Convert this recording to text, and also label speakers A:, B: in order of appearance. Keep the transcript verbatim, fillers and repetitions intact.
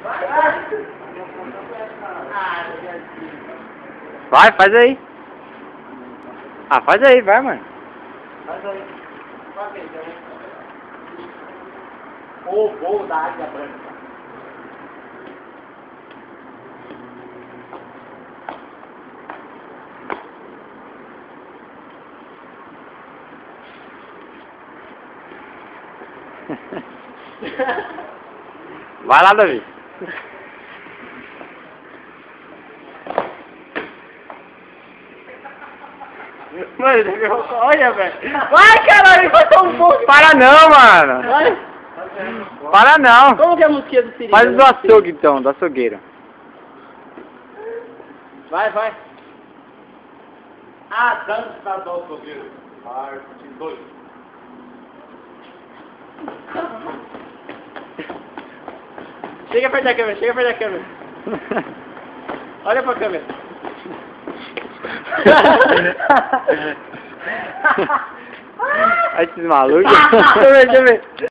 A: Vai, faz aí. Ah, faz aí, vai, mano.
B: Faz aí. O voo da águia branca.
A: Vai lá, Davi.
B: Mano, olha, velho. Vai, caralho, vai tão um pouco.
A: Para não, mano.
B: Vai.
A: Para não.
B: Como que é a música do Siri?
A: Faz do açougue, então, do açougueiro.
B: Vai, vai. A dança do açougueiro. Parte dois. Chega perto da câmera, chega perto da câmera. Olha pra câmera.
A: Olha esses malucos.
B: Deixa eu ver, deixa eu ver.